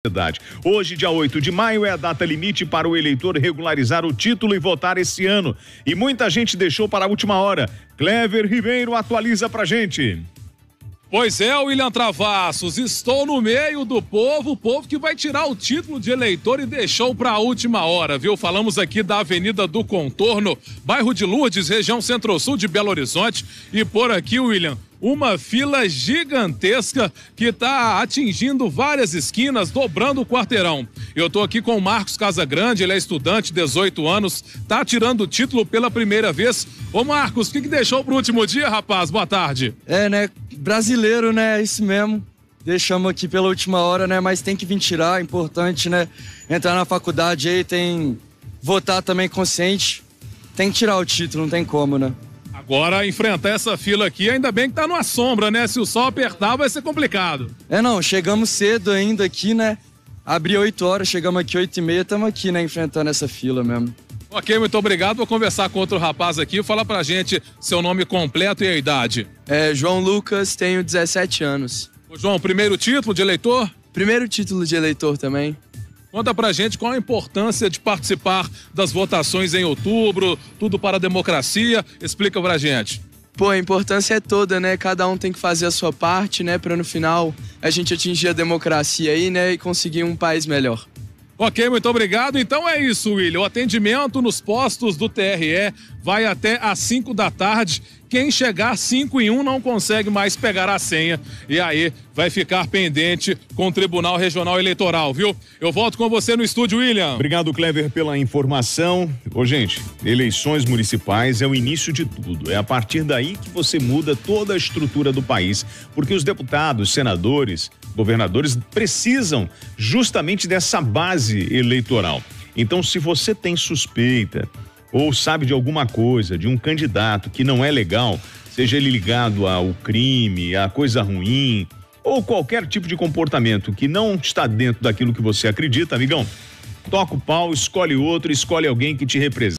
Hoje, dia 8 de maio, é a data limite para o eleitor regularizar o título e votar esse ano. E muita gente deixou para a última hora. Clever Ribeiro atualiza pra gente. Pois é, William Travassos, estou no meio do povo, o povo que vai tirar o título de eleitor e deixou para a última hora, viu? Falamos aqui da Avenida do Contorno, bairro de Lourdes, região centro-sul de Belo Horizonte. E por aqui, William, uma fila gigantesca que está atingindo várias esquinas, dobrando o quarteirão. Eu estou aqui com o Marcos Casagrande, ele é estudante, 18 anos, está tirando o título pela primeira vez. Ô Marcos, o que deixou para o último dia, rapaz? Boa tarde. Brasileiro, né? Isso mesmo. Deixamos aqui pela última hora, né? Mas tem que vir tirar, é importante, né? Entrar na faculdade aí, votar também consciente. Tem que tirar o título, não tem como, né? Agora, enfrentar essa fila aqui, ainda bem que tá numa sombra, né? Se o sol apertar, vai ser complicado. Chegamos cedo ainda aqui, né? Abri 8 horas, chegamos aqui 8h30, estamos aqui, né? Enfrentando essa fila mesmo. Ok, muito obrigado. Vou conversar com outro rapaz aqui. Fala pra gente seu nome completo e a idade. João Lucas, tenho 17 anos. Ô João, primeiro título de eleitor? Primeiro título de eleitor também. Conta pra gente qual a importância de participar das votações em outubro, tudo para a democracia. Explica pra gente. A importância é toda, né? Cada um tem que fazer a sua parte, né? Pra no final a gente atingir a democracia aí, né? E conseguir um país melhor. Ok, muito obrigado. Então é isso, William. O atendimento nos postos do TRE vai até às 5 da tarde. Quem chegar 5 em 1 não consegue mais pegar a senha. E aí vai ficar pendente com o Tribunal Regional Eleitoral, viu? Eu volto com você no estúdio, William. Obrigado, Clever, pela informação. Gente, eleições municipais é o início de tudo. É a partir daí que você muda toda a estrutura do país. Porque os deputados, senadores, governadores precisam justamente dessa base eleitoral. Então, se você tem suspeita ou sabe de alguma coisa, de um candidato que não é legal, seja ele ligado ao crime, a coisa ruim, ou qualquer tipo de comportamento que não está dentro daquilo que você acredita, amigão, toca o pau, escolhe outro, escolhe alguém que te represente.